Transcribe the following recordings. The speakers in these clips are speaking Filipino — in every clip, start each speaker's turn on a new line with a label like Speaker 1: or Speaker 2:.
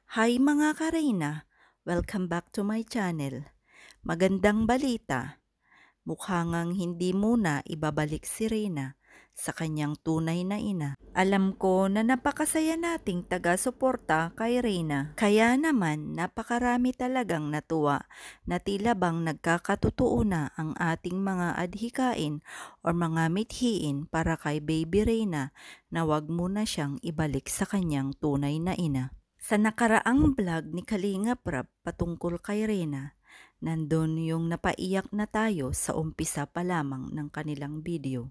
Speaker 1: Hi mga kareyna! Welcome back to my channel. Magandang balita. Mukha ngang hindi muna ibabalik si Reyna sa kanyang tunay na ina. Alam ko na napakasaya nating taga-suporta kay Reyna. Kaya naman napakarami talagang natuwa na tila bang nagkakatotoo na ang ating mga adhikain o mga mithiin para kay Baby Reyna na wag muna siyang ibalik sa kanyang tunay na ina. Sa nakaraang vlog ni Kalinga Prab patungkol kay Reyna, nandun yung napaiyak na tayo sa umpisa pa lamang ng kanilang video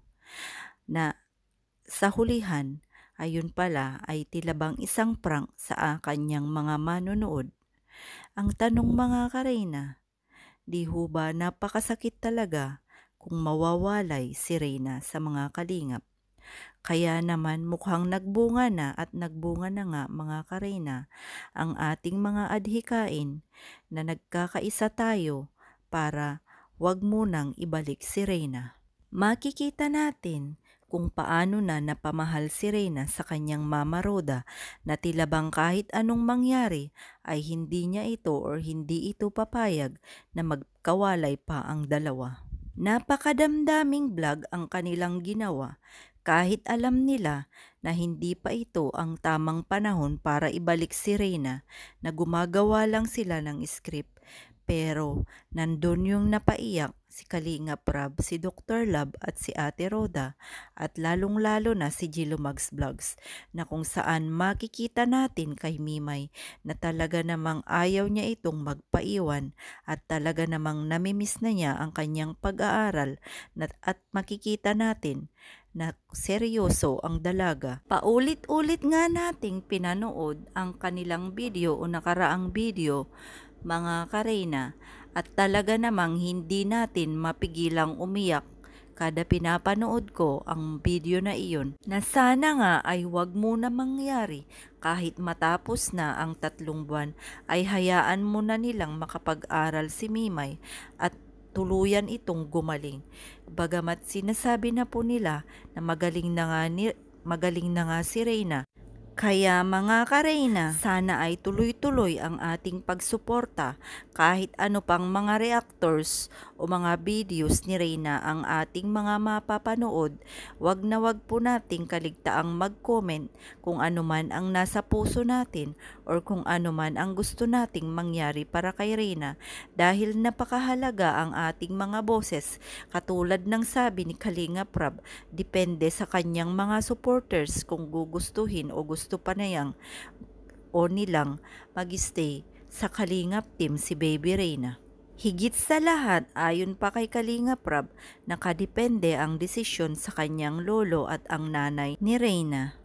Speaker 1: na sa hulihan ayun pala ay tila bang isang prank sa kanyang mga manonood. Ang tanong mga kareyna, di ho ba napakasakit talaga kung mawawalay si Reyna sa mga kalingap? Kaya naman mukhang nagbunga na at nagbunga na nga mga kareyna ang ating mga adhikain na nagkakaisa tayo para wag munang ibalik si Reyna. Makikita natin kung paano na napamahal si Reyna sa kanyang mama Roda na tila bang kahit anong mangyari ay hindi niya ito or hindi ito papayag na magkawalay pa ang dalawa. Napakadamdaming vlog ang kanilang ginawa kahit alam nila na hindi pa ito ang tamang panahon para ibalik si Reyna, na gumagawa lang sila ng script. Pero nandun yung napaiyak si Kalinga Prab, si Dr. Love at si Ate Roda at lalong-lalo na si Jilumags Vlogs na kung saan makikita natin kay Mimay na talaga namang ayaw niya itong magpaiwan at talaga namang namimiss na niya ang kanyang pag-aaral at makikita natin na seryoso ang dalaga. Paulit-ulit nga nating pinanood ang kanilang video o nakaraang video mga kareyna at talaga namang hindi natin mapigilang umiyak kada pinapanood ko ang video na iyon na sana nga ay wag muna mangyari kahit matapos na ang 3 buwan ay hayaan muna nilang makapag-aral si Mimay at tuluyan itong gumaling. Bagamat sinasabi na po nila na magaling na nga si Reyna. Kaya mga kareyna, sana ay tuloy-tuloy ang ating pagsuporta kahit ano pang mga reactors o mga videos ni Reyna ang ating mga mapapanood. Wag na wag po nating kaligtaang mag-comment kung ano man ang nasa puso natin or kung ano man ang gusto nating mangyari para kay Reyna dahil napakahalaga ang ating mga boses. Katulad ng sabi ni Kalinga Prab, depende sa kanyang mga supporters kung gugustuhin o gusto pa na o nilang mag-stay sa Kalingap team si Baby Reyna. Higit sa lahat, ayon pa kay Kalinga Prab, nakadepende ang desisyon sa kanyang lolo at ang nanay ni Reyna.